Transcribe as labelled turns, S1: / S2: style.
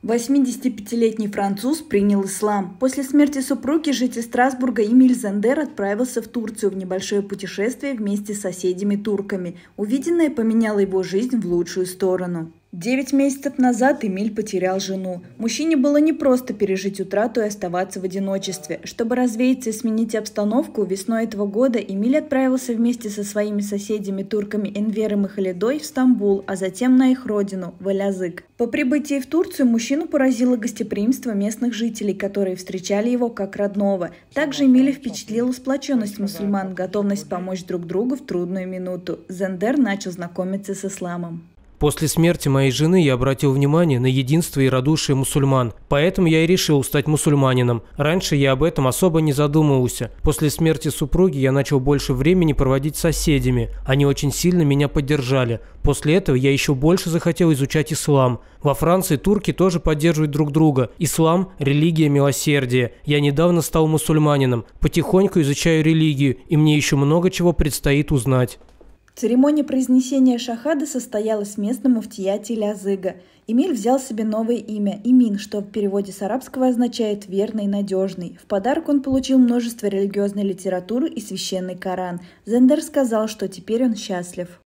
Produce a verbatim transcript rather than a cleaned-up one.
S1: восьмидесятипятилетний француз принял ислам. После смерти супруги житель Страсбурга Эмиль Зендер отправился в Турцию в небольшое путешествие вместе с соседями-турками. Увиденное поменяло его жизнь в лучшую сторону. Девять месяцев назад Эмиль потерял жену. Мужчине было непросто пережить утрату и оставаться в одиночестве. Чтобы развеяться и сменить обстановку, весной этого года Эмиль отправился вместе со своими соседями-турками Энвером и Халидой в Стамбул, а затем на их родину, в Элязыг. По прибытии в Турцию мужчину поразило гостеприимство местных жителей, которые встречали его как родного. Также Эмиля впечатлила сплоченность мусульман, готовность помочь друг другу в трудную минуту. Зендер начал знакомиться с исламом.
S2: После смерти моей жены я обратил внимание на единство и радушие мусульман, поэтому я и решил стать мусульманином. Раньше я об этом особо не задумывался. После смерти супруги я начал больше времени проводить с соседями. Они очень сильно меня поддержали. После этого я еще больше захотел изучать ислам. Во Франции турки тоже поддерживают друг друга. Ислам – религия милосердия. Я недавно стал мусульманином. Потихоньку изучаю религию, и мне еще много чего предстоит узнать.
S1: Церемония произнесения шахады состоялась в местном муфтияте Элязыга. Эмиль взял себе новое имя – Имин, что в переводе с арабского означает «верный, надежный». В подарок он получил множество религиозной литературы и священный Коран. Зендер сказал, что теперь он счастлив.